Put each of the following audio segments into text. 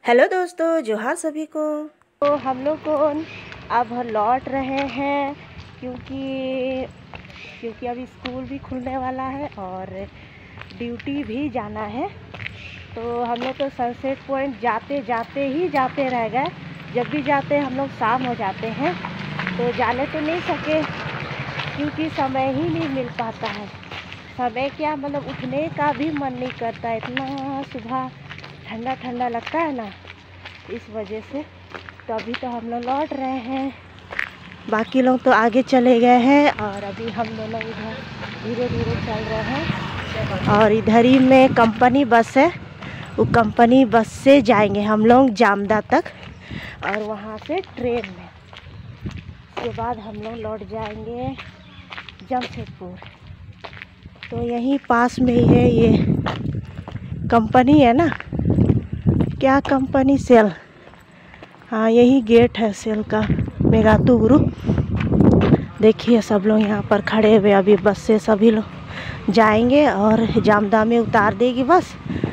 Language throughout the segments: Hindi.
हेलो दोस्तों, जोहार सभी को। तो हम लोग को अब लौट रहे हैं क्योंकि अभी स्कूल भी खुलने वाला है और ड्यूटी भी जाना है। तो हम लोग तो सनसेट पॉइंट जाते रह गए। जब भी जाते हैं हम लोग शाम हो जाते हैं, तो जाने तो नहीं सके क्योंकि समय ही नहीं मिल पाता है। समय क्या, मतलब उठने का भी मन नहीं करता, इतना सुबह ठंडा ठंडा लगता है ना, इस वजह से। तो अभी तो हम लोग लौट रहे हैं, बाकी लोग तो आगे चले गए हैं और अभी हम दोनों इधर धीरे धीरे चल रहे हैं। और इधर ही में कंपनी बस है, वो कंपनी बस से जाएंगे हम लोग जामदा तक और वहाँ से ट्रेन में। उसके बाद हम लोग लौट जाएंगे जमशेदपुर। तो यहीं पास में ही है, ये कंपनी है ना, क्या कंपनी, सेल। हाँ, यही गेट है सेल का, मेघातु ग्रुप। देखिए सब लोग यहाँ पर खड़े हुए, अभी बस से सभी लोग जाएंगे और जामदा में उतार देगी बस।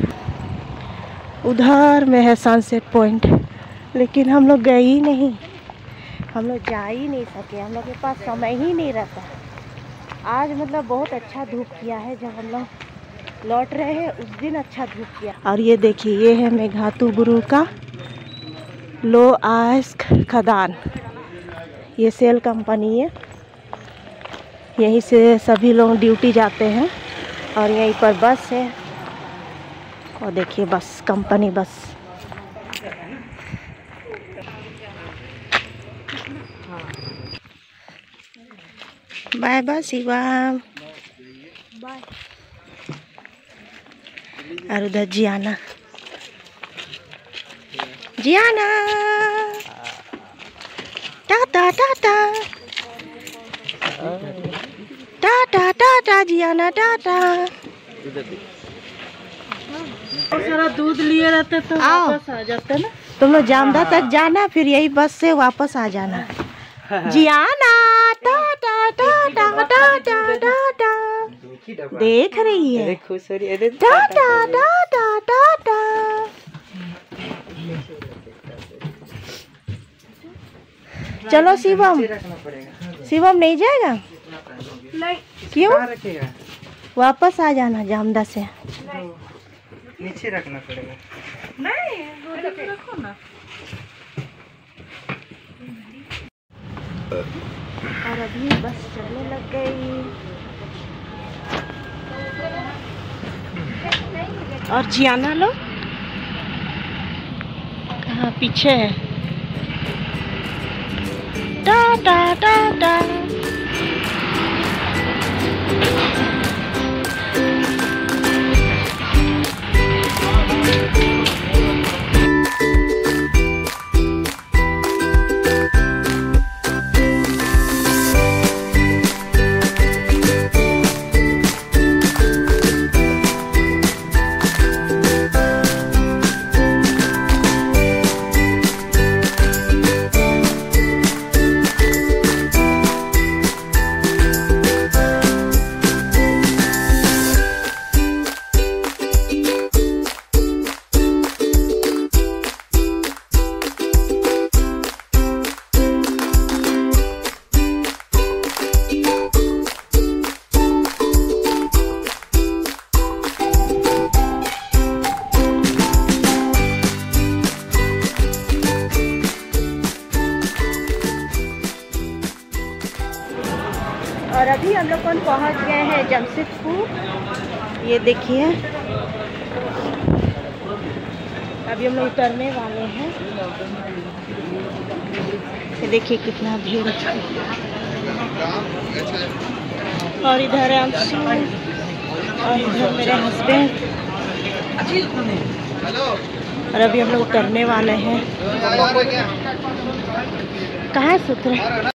उधर में है सनसेट पॉइंट, लेकिन हम लोग गए ही नहीं, हम लोग जा ही नहीं सके, हम लोग के पास समय ही नहीं रहता। आज मतलब बहुत अच्छा धूप किया है, जब हम लोग लौट रहे हैं उस दिन अच्छा धूप किया। और ये देखिए, ये है मेघातु गुरु का लो आयस्क खदान, ये सेल कंपनी है। यहीं से सभी लोग ड्यूटी जाते हैं और यहीं पर बस है। और देखिए बस, company bus. Bye bye Shivam, bye. और उधर जियाना टाटा टाटा टाटा टाटा जियाना टाटा। और सारा दूध लिए रहते तो वापस आ जाते ना। तुम लोग जामदा तक जाना, फिर यही बस से वापस आ जाना। जियाना टाटा टाटा टाटा टाटा, देख रही है, टाटा टाटा टाटा। चलो शिवम, शिवम नहीं जाएगा? नहीं। क्यों? वापस आ जाना जामदा से। नीचे रखना पड़ेगा। नहीं, रखो ना। और अभी बस चलने लग गई। और जियाना लो कहाँ पीछे है। टाटा टाटा। और अभी हम लोग पहुंच गए हैं जमशेदपुर। ये देखिए, अभी हम लोग उतरने वाले हैं। ये देखिए कितना भीड़ है। और इधर है अंशु और इधर मेरे हस्बैंड। और अभी हम लोग उतरने वाले हैं। कहाँ है सूत्र?